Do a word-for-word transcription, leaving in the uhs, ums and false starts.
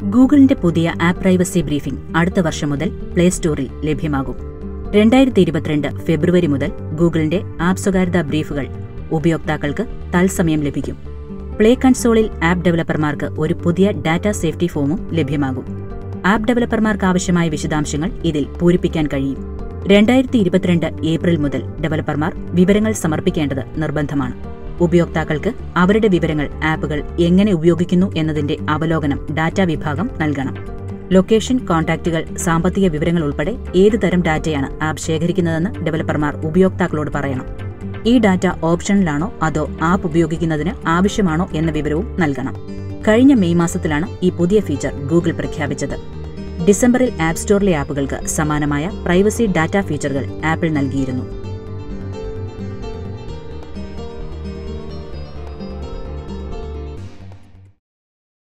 ഗൂഗിളിന്റെ പുതിയ app privacy briefing അടുത്ത വർഷം മുതൽ പ്ലേ സ്റ്റോറിൽ ലഭ്യമാകും. രണ്ടായിരത്തി ഇരുപത്തിരണ്ട് ഫെബ്രുവരി മുതൽ ഗൂഗിളിന്റെ ആപ്പ് സ്വകാര്യതാ ബ്രീഫുകൾ ഉപയോക്താക്കൾക്ക് തത്സമയം ലഭിക്കും. പ്ലേ കൺസോളിൽ ആപ്പ് ഡെവലപ്പർമാർക്ക് ഒരു പുതിയ ഡാറ്റ സേഫ്റ്റി ഫോമും ലഭ്യമാകും. ആപ്പ് ഡെവലപ്പർമാർക്ക് ആവശ്യമായ വിശദാംശങ്ങൾ ഇതിൽ പൂരിപ്പിക്കാൻ കഴിയും. രണ്ടായിരത്തി ഇരുപത്തിരണ്ട് ഏപ്രിൽ മുതൽ ഡെവലപ്പർമാർ വിവരങ്ങൾ സമർപ്പിക്കേണ്ടത് നിർബന്ധമാണ്. ഉപയോക്താക്കൾക്ക് അവരുടെ വിവരങ്ങൾ ആപ്പുകൾ എങ്ങനെ ഉപയോഗിക്കുന്നു എന്നതിന്റെ അവലോകനം ഡാറ്റാ വിഭാഗം നൽകണം. ലൊക്കേഷൻ, കോൺടാക്റ്റുകൾ, സാമ്പത്തിക വിവരങ്ങൾ ഉൾപ്പെടെ ഏത് തരം ഡാറ്റയാണ് ആപ്പ് ശേഖരിക്കുന്നതെന്ന് ഡെവലപ്പർമാർ ഉപയോക്താക്കളോട് പറയണം. ഈ ഡാറ്റ ഓപ്ഷണലാണോ അതോ ആപ്പ് ഉപയോഗിക്കുന്നതിന് ആവശ്യമാണോ എന്ന വിവരവും നൽകണം. കഴിഞ്ഞ മെയ് മാസത്തിലാണ് ഈ പുതിയ ഫീച്ചർ ഗൂഗിൾ പ്രഖ്യാപിച്ചത്. ഡിസംബറിൽ ആപ്പ് സ്റ്റോറിലെ ആപ്പുകൾക്ക് സമാനമായ പ്രൈവസി ഡാറ്റ ഫീച്ചറുകൾ ആപ്പിൾ നൽകിയിരുന്നു.